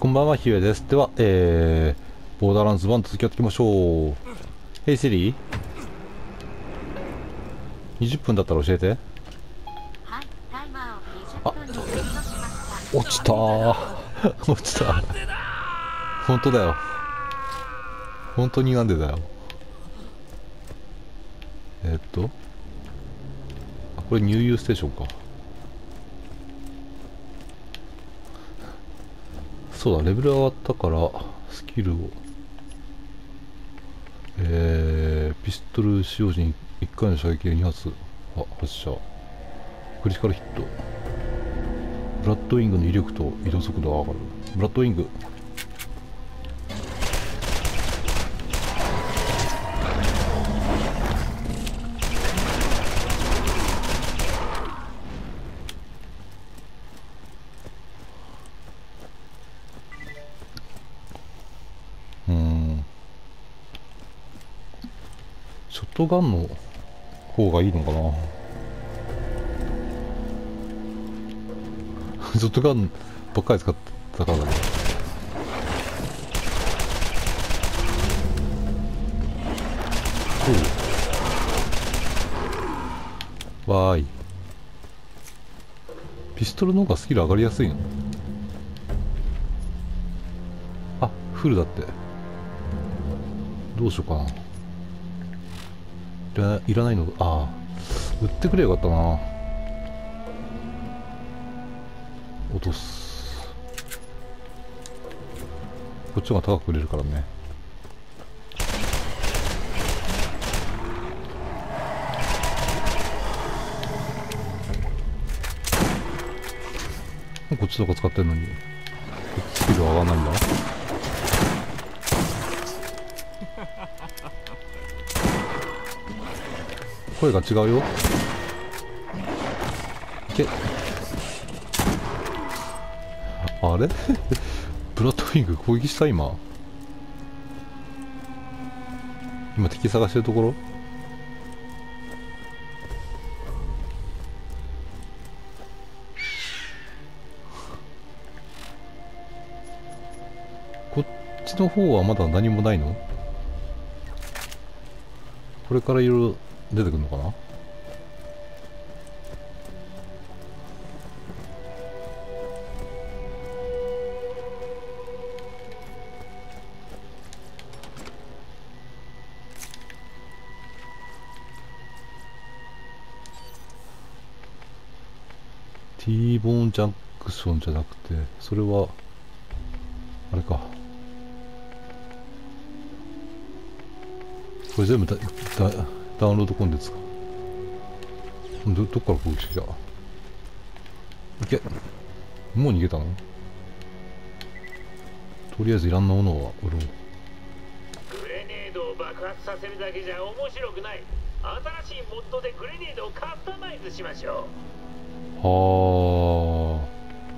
こんばんは、ひゅえです。では、ボーダーランズ1続きやっていきましょう。ヘイセリー、20分だったら教えて。あ、落ちたー落ちた。本当だよ。本当になんでだよ。これ入油ステーションか。そうだ、レベル上がったから、スキルを。ピストル使用時に1回の射撃で2発発射。クリティカルヒット。ブラッドウィングの威力と移動速度が上がる。ブラッドウィング。ショットガンの方がいいのかな。ショットガンばっかり使ってたからね。わーい。ピストルの方がスキル上がりやすいの？あ、フルだって。どうしようかな。いらないの？ああ、売ってくれよかったな。落とす。こっちの方が高く売れるからね。こっちとか使ってんのにスキル上がらないんだ。声が違うよ。いけ。あれブラッドウィング攻撃した？今敵探してるところ。こっちの方はまだ何もないの？これからいろいろ出てくるのかな。ティーボーンジャンクションじゃなくて、それはあれか。これ全部ダウンロードコンテンツか。どっから攻撃した？いけ。もう逃げたの？とりあえずいらんなものは売ろう。 グレネードを爆発させるだけじゃ面白くない。新しいモッドでグレネードをカスタマイズしましょう。はあ。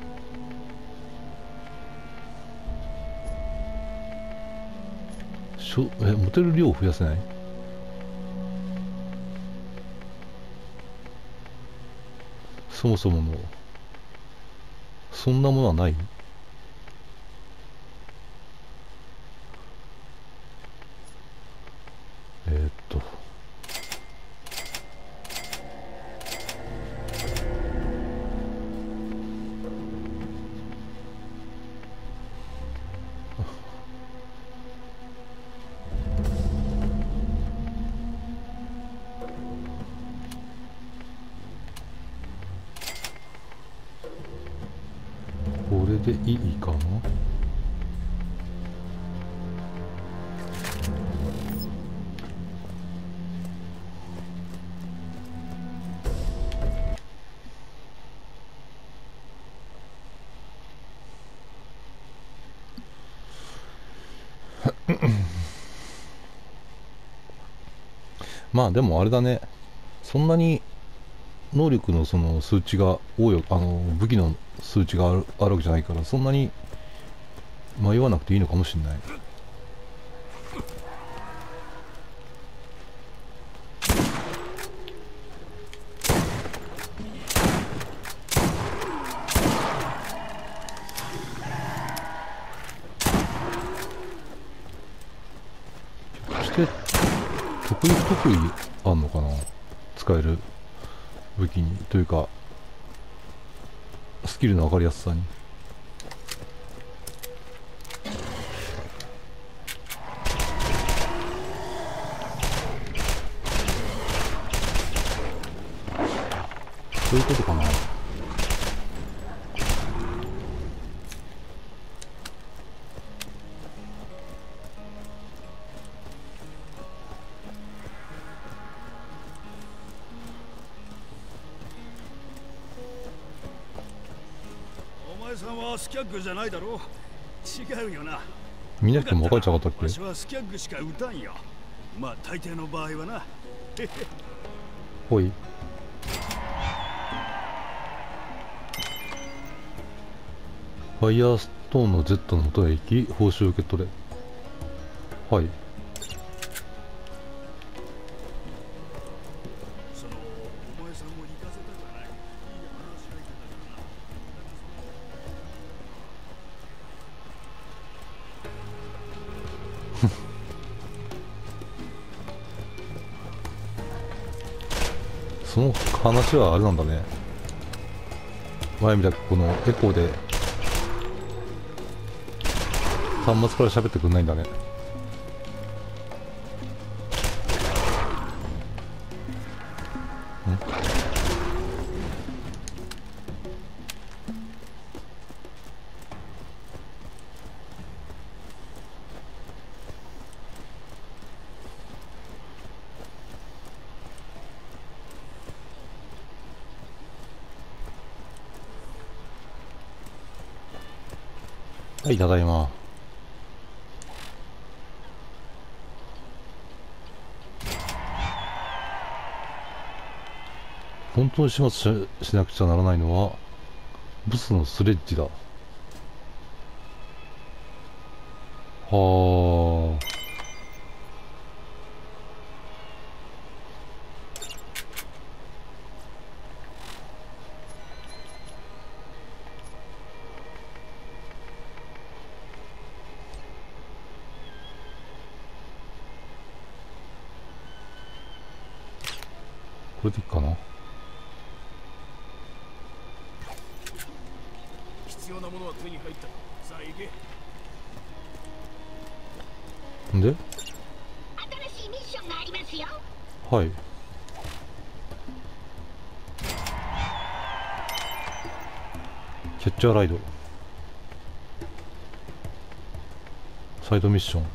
持てる量を増やせない？そもそものそんなものはない？これでいいかな。まあでもあれだね、そんなに能力のその数値が多い、武器の数値があるわけじゃないから、そんなに迷わなくていいのかもしれない。 って得意不得意あんのかな、使える武器にというかスキルの分かりやすさに。そういうことかな。 お前さんはスキャッグじゃないだろう。違うよな。 見なくても分かっちゃなかったっけ。 私はスキャッグしか撃たんよ。まあ大抵の場合はな。 ほい。ファイヤーストーンの Z の元へ行き報酬を受け取れ。はい。 そのお前さんを行かせたくない。いい話し相手だからな。 その話はあれなんだね。前みたくこのエコーで端末から喋ってくんないんだね。はい、ただいま。本当に始末しなくちゃならないのはブスのスレッジだ。はあ。これでいいかな。 必要なものは手に入った。さあ行け。 んで、 新しいミッションがありますよ。 はい。キャッチャーライド。サイドミッション。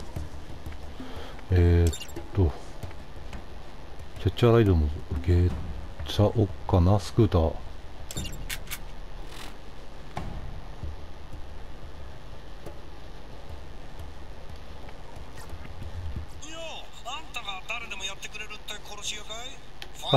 キャッチャーライドも受けちゃおっかな。スクーター。はい。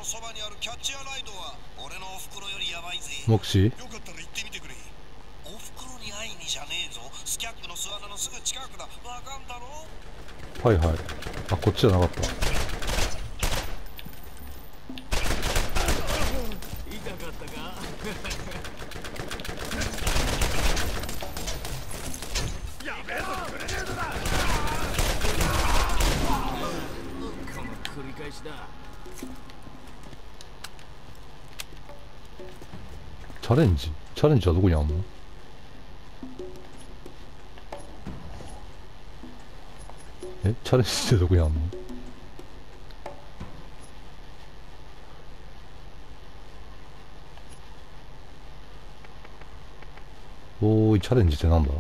目視。 よかったら行ってみてくれ。おふくろに会いにじゃねえぞ。スキャックの巣穴のすぐ近くだ。わかんだろ。 はいはい。あ、こっちじゃなかった。 痛かったか。やべえぞ、グレネードだ。この繰り返しだ。 チャレンジはどこにあんの？チャレンジってどこにあんの？おーい、チャレンジってなんだ？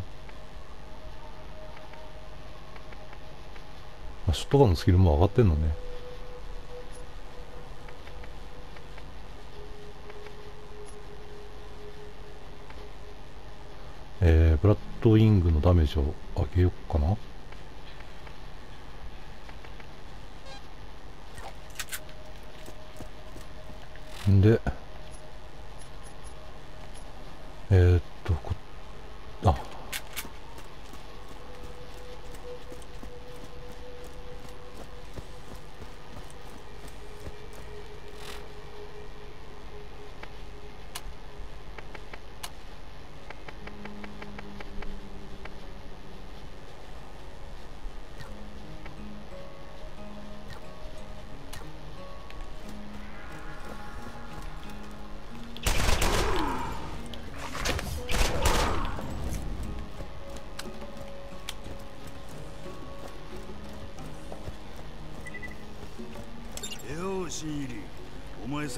あ、ショットガンのスキルも上がってんのね。ブラッドウィングのダメージを上げよっかな。で、あ、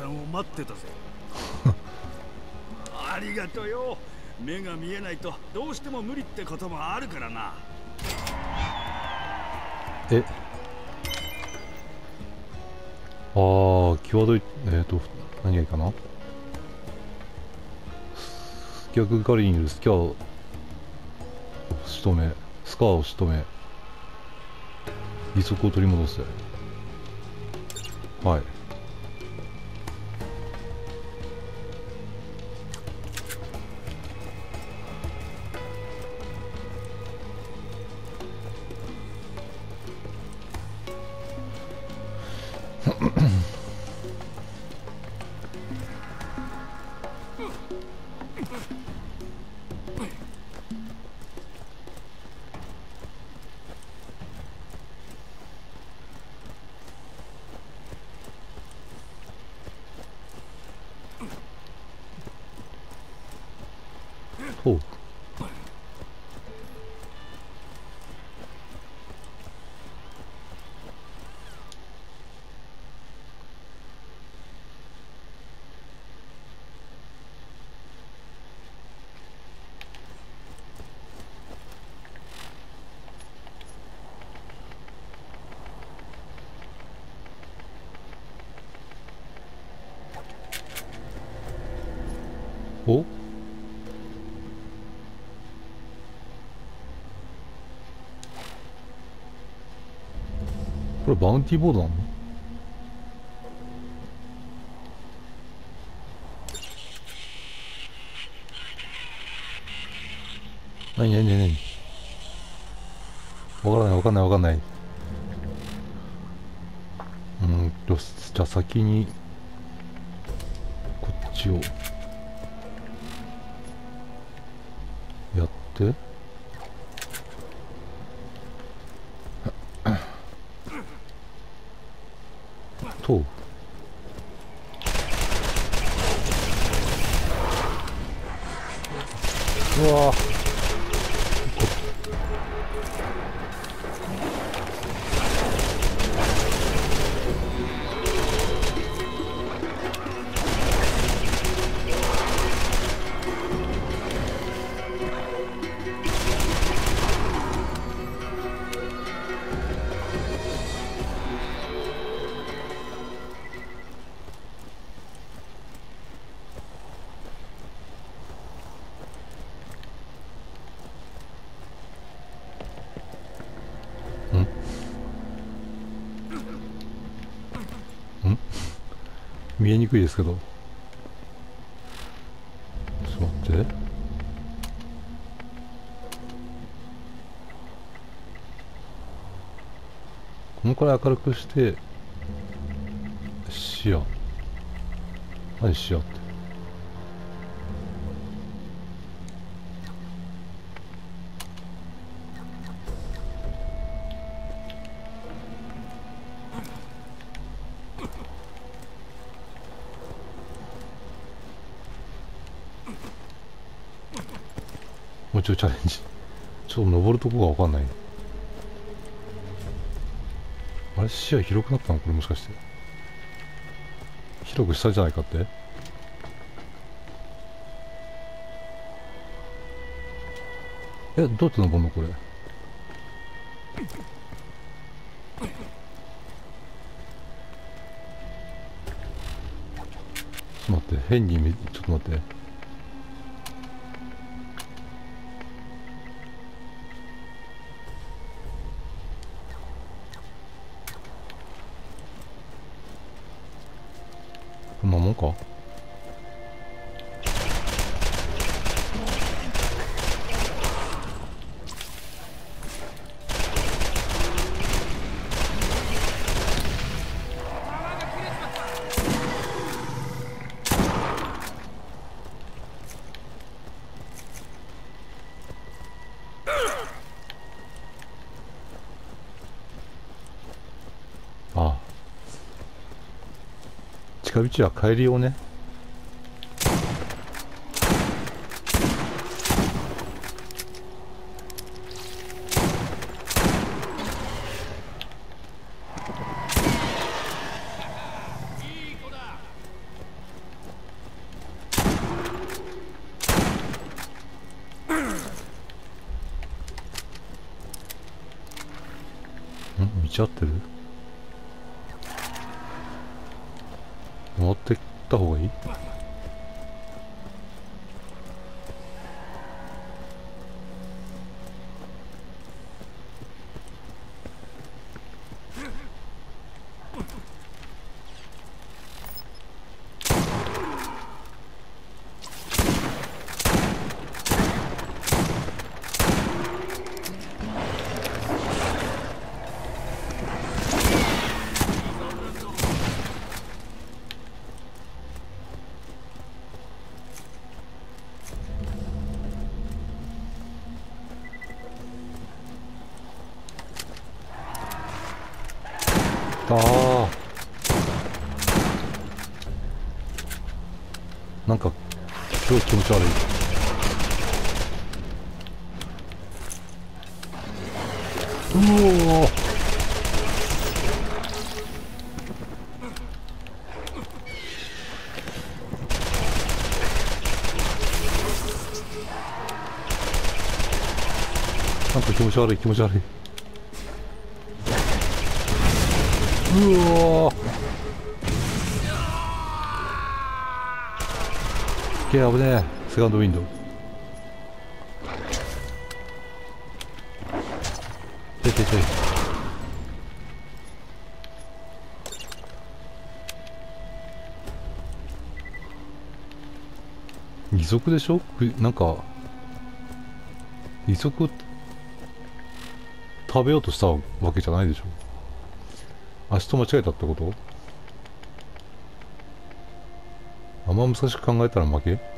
んを待ってたぜ。ありがとうよ。目が見えないとどうしても無理ってこともあるからな。 え、際どい、何がいいかな。スキャグ狩りにいるスキャを仕留め、スカーを仕留め、利息を取り戻せ。はい。おう。お、これバウンティーボードなの？何何何何、わからないわかんないわかんない。じゃあ先にこっちをやってと、うわー、見えにくいですけど、ちょっと待って、このくらい明るくして視野、何視野って、もうちょいチャレンジ。ちょっと登るとこがわかんない。あれ、視野広くなったのこれ、もしかして広くしたじゃないかって。どうやって登るのこれ。ちょっと待って、変にちょっと待って、こんなもんか。ああ、近道は帰りようね。 合ってる？回ってった方がいい？ああ、なんかすごい気持ち悪い。うおー、なんか気持ち悪い、気持ち悪い。うおー、危ねえ。セカンドウィンドウ。ててて。義足でしょ？なんか義足食べようとしたわけじゃないでしょ？足と間違えたってこと？あんま難しく考えたら負け？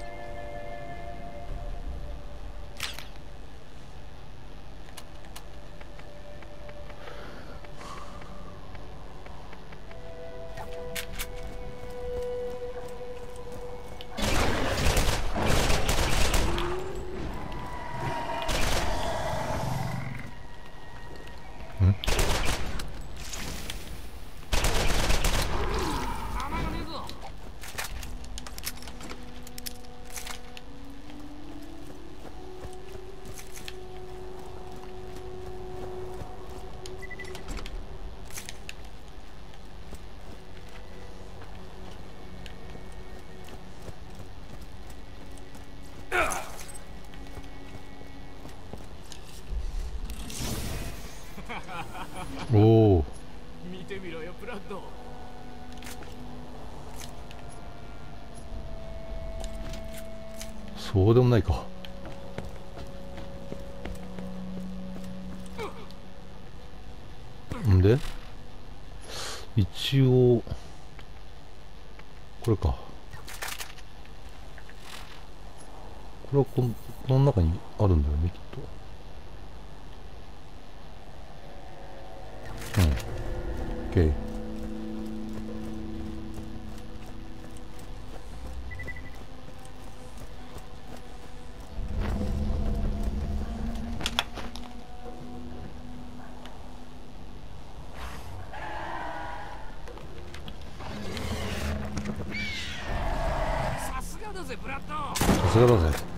おお、 見てみろよブラッド。 そうでもないか。んで一応これか。これはこの中にあるんだよね、きっと。うん。OK。 さすがだぜブラッド。 さすがだぜ。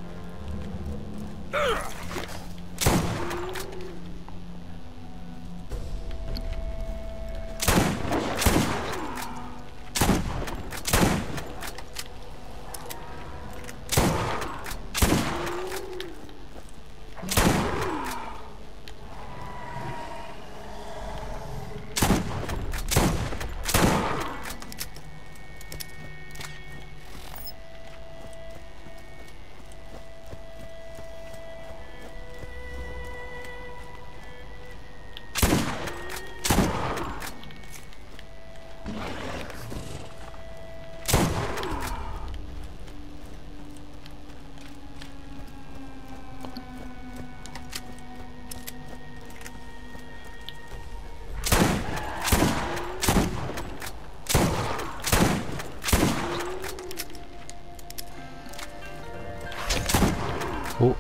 お、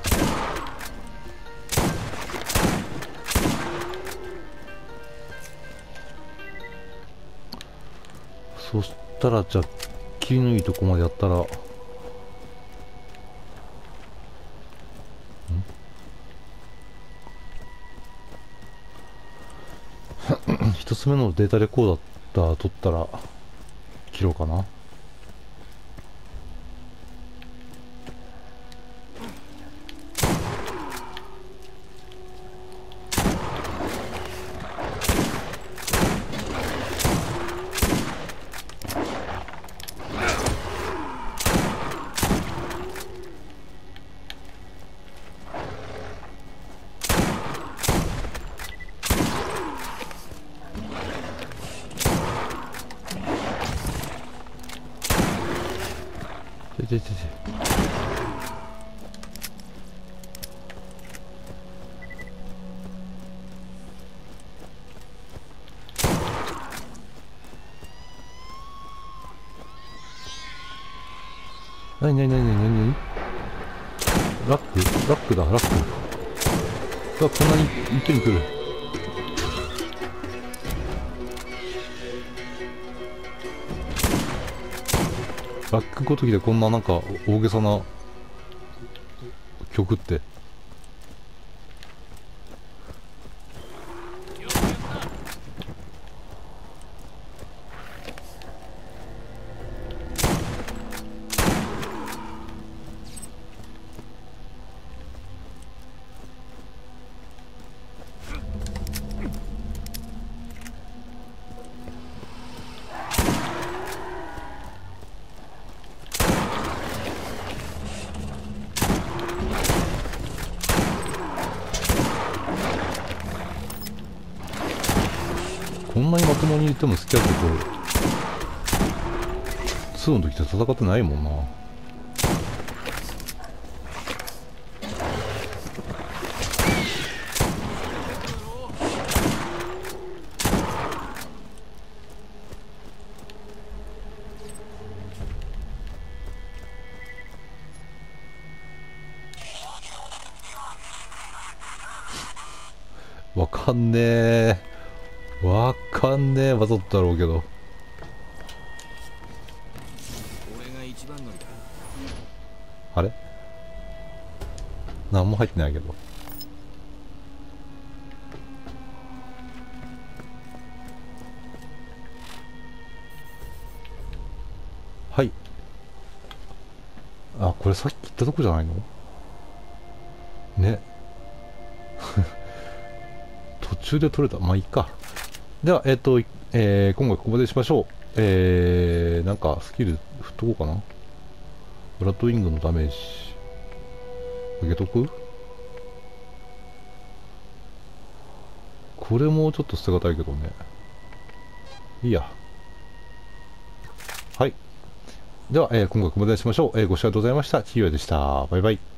そしたらじゃあ切りのいいとこまでやったら 1つ目のデータレコーダー取ったら切ろうかな。なにラックだ、ラック。うわ、こんなに一気に来る。ラックごときでこんななんか大げさな曲って。こんなにまともに言ってもスキャットと2の時って戦ってないもんな。わかんねえ。わかんねえ。わざとだろうけど。 俺が一番乗りだ。 あれ何も入ってないけど。はい。あ、これさっき言ったとこじゃないのね。途中で取れた。まあいいか。では、今回ここまでしましょう。なんかスキル振っとこうかな。ブラッドウィングのダメージ。受けとく？これもちょっと捨てがたいけどね。いいや。はい。では、今回ここまでしましょう。ご視聴ありがとうございました。キーヨでした。バイバイ。